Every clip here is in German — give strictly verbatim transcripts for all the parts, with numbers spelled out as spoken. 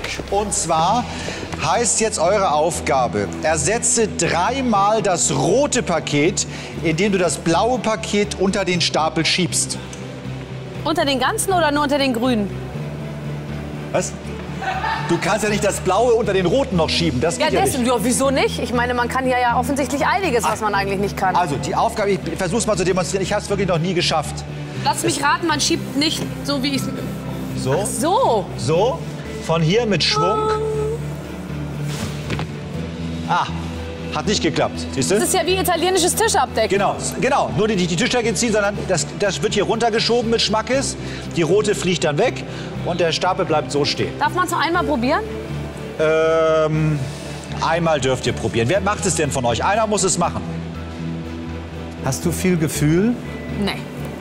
Und zwar heißt jetzt eure Aufgabe, ersetze dreimal das rote Paket, indem du das blaue Paket unter den Stapel schiebst. Unter den ganzen oder nur unter den grünen? Was? Du kannst ja nicht das blaue unter den roten noch schieben, das geht Ja, ja das, nicht. ja, wieso nicht? Ich meine, man kann hier ja offensichtlich einiges, was man eigentlich nicht kann. Also die Aufgabe, ich versuch's mal zu demonstrieren, ich habe es wirklich noch nie geschafft. Lass mich raten, man schiebt nicht so, wie ich es... So, So. so, von hier mit Schwung. Ah, hat nicht geklappt, siehst du? Das ist ja wie italienisches Tischabdecken. Genau, genau. Nur die, die Tischdecke ziehen, sondern das, das wird hier runtergeschoben mit Schmackes. Die rote fliegt dann weg und der Stapel bleibt so stehen. Darf man es noch einmal probieren? Ähm, einmal dürft ihr probieren. Wer macht es denn von euch? Einer muss es machen. Hast du viel Gefühl? Nee.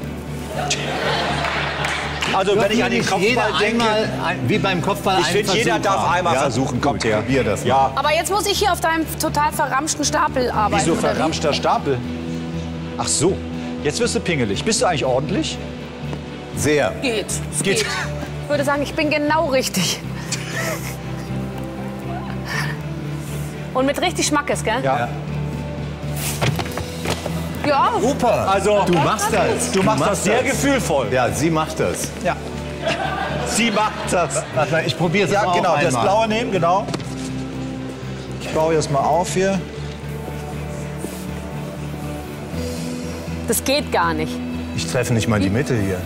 Also wenn ich an den Kopfball jeder denke, einmal, ein, wie beim Kopfball, ich finde, jeder darf einmal ja? versuchen. Kommt her. Probier das mal. Ja. Aber jetzt muss ich hier auf deinem total verramschten Stapel arbeiten. Wieso oder wie? verramschter Stapel? Ach so, jetzt wirst du pingelig. Bist du eigentlich ordentlich? Sehr. Geht. Es Geht. geht. Ich würde sagen, ich bin genau richtig. Und mit richtig Schmackes, gell? Ja. Ja. Super. Also, Du machst das. du machst das sehr gefühlvoll. Ja, sie macht das. Ja. Sie macht das. Warte mal, ich probiere es Ja, mal genau, auch das einmal. blaue nehmen, genau. Ich baue jetzt mal auf hier. Das geht gar nicht. Ich treffe nicht mal die Mitte hier.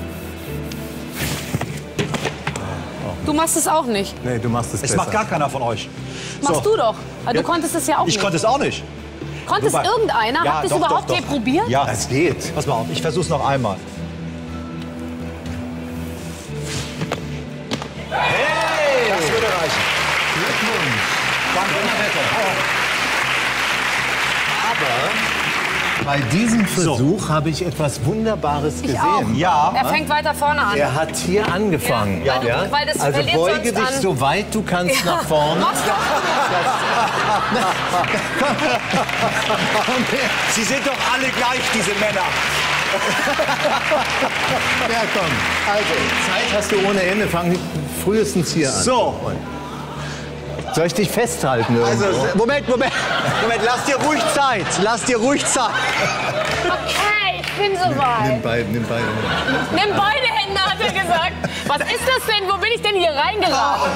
Du machst es auch nicht. Nee, du machst es Es besser. macht gar keiner von euch. Machst du doch. Aber Ja. du konntest es ja auch Ich nicht. konnte es auch nicht. Konntest Wobei- irgendeiner? Ja, Habt ihr es doch, überhaupt doch, je doch. probiert? Ja, Das geht. pass mal auf, ich versuch's noch einmal. Hey! Das würde reichen. Aber bei diesem Versuch habe ich etwas Wunderbares Ich gesehen. auch. Ja. Er fängt weiter vorne an. Er hat hier angefangen. Ja, weil du- weil das also verliert beuge sonst dich an- so weit du kannst Ja. nach vorne. Mach's doch. Sie sind doch alle gleich, diese Männer. Ja, komm. Also, Zeit hast du ohne Ende. Fang frühestens hier an. So. Soll ich dich festhalten irgendwo? Also, Moment, Moment. Moment, lass dir ruhig Zeit. Lass dir ruhig Zeit. Okay, ich bin nimm soweit. beide, nimm beide. Nimm beide Hände, hat er gesagt. Was ist das denn? Wo bin ich denn hier reingeraten?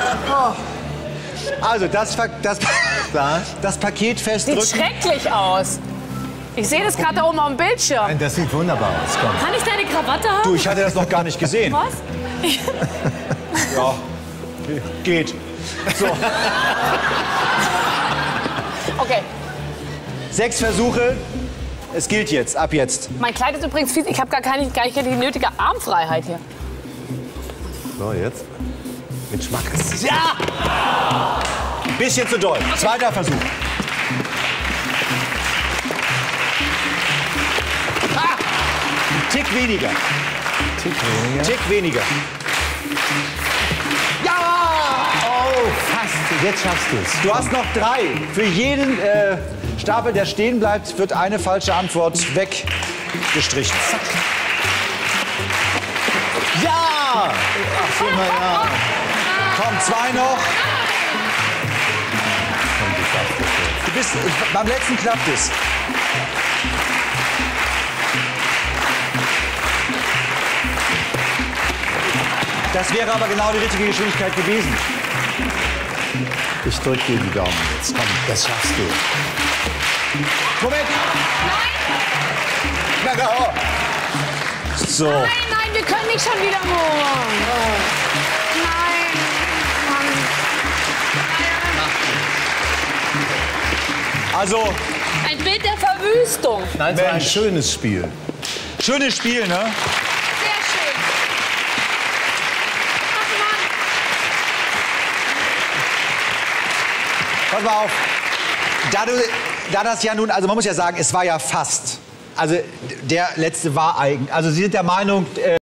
Also, das, das, das, das Paket Sieht festdrücken. schrecklich aus. Ich sehe das gerade da oben auf dem Bildschirm. Nein, das sieht wunderbar aus. Komm. Kann ich deine Krawatte haben? Du, ich hatte das noch gar nicht gesehen. Was? Ja, geht. So, Okay. sechs Versuche. Es gilt jetzt, ab jetzt. Mein Kleid ist übrigens fies. Ich habe gar keine, gar nicht die nötige Armfreiheit hier. So, jetzt. Mit Schmackes. Ja! Ein bisschen zu doll. Zweiter Versuch. Ah! Ein Tick weniger. Tick weniger. Tick weniger. Ja! Oh, fast. Jetzt schaffst du es. Du hast noch drei. Für jeden äh, Stapel, der stehen bleibt, wird eine falsche Antwort weggestrichen. Zack. Ja! Ach, schon mal ja. Komm, zwei noch. Du bist, beim letzten klappt es. Das wäre aber genau die richtige Geschwindigkeit gewesen. Ich drück dir die Daumen jetzt. Komm, das schaffst du. Moment. Nein. Na, oh. So. Nein, nein, wir können nicht schon wieder morgen. Nein. Mann. Also, Ein Bild der Verwüstung. Nein, es war ein Mensch. schönes Spiel. schönes Spiel, ne? Sehr schön. Ach Mann. Pass mal auf. Da, du, da das ja nun, also man muss ja sagen, es war ja fast. Also der letzte war eigentlich. Also Sie sind der Meinung. Äh